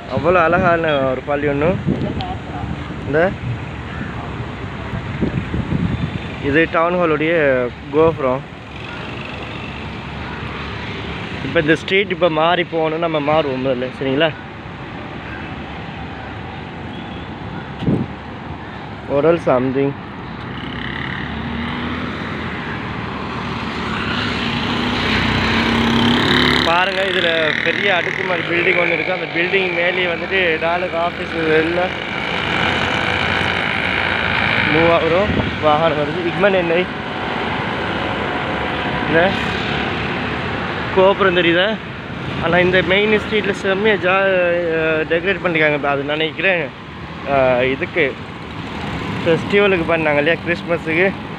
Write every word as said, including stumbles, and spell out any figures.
அவ்வளோ அழகான ஒரு பள்ளி ஒன்று. இந்த இது டவுன் ஹாலுடைய கோபுரம். இப்போ இந்த ஸ்ட்ரீட் இப்போ மாறி போகணும், நம்ம மாறுவோம் முதல்ல, சரிங்களா? ஒரு சம்திங் பாருங்க, இதில் பெரிய அடுக்குமாடி பில்டிங் ஒன்று இருக்குது. அந்த பில்டிங் மேலேயே வந்துட்டு டாலர் ஆஃபீஸ் எல்லாம் மூவ் ஆகிறோம். வாகனம் வருது. இக்மன் எண்ணெய் இந்த கோபுரம் தெரியுதா? ஆனால் இந்த மெயின் ஸ்ட்ரீட்டில் செம்மையாக ஜா டெக்கரேட் பண்ணியிருக்காங்க. அது நினைக்கிறேன் இதுக்கு ஃபெஸ்டிவலுக்கு பண்ணாங்க இல்லையா, கிறிஸ்மஸுக்கு.